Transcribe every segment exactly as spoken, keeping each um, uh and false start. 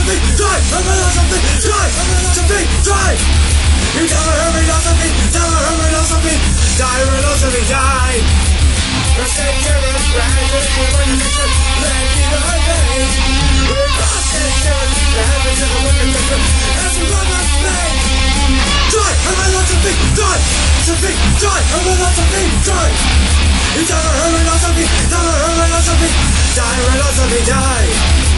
something, die! I'm on something, die! I'm on something, die! You never heard me on something, never heard me on something, die! I'm on something, die! We're staying here, we're right, we're going to fix it, let me know my pain. We're not staying here, we're having to the wicked picture, as we run our play. Die! I'm on something, die! Something, die! I'm on something, die! You never heard me on something, never heard me on something, die! I'm on something, die!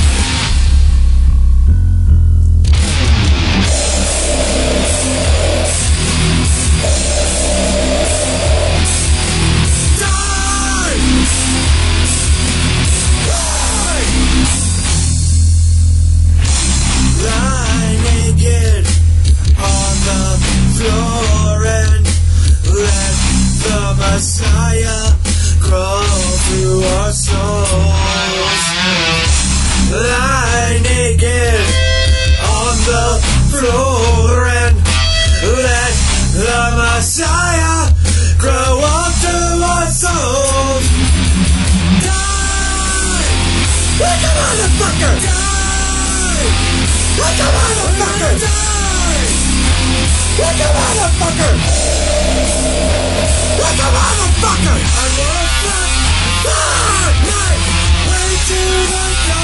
Messiah, crawl through our souls. Lie naked on the floor and let the Messiah grow up through our souls. Die! Like a motherfucker! Die! Like a motherfucker! Die! Like a motherfucker! Like a motherfucker! I wanna fuck, fuck, night, way to the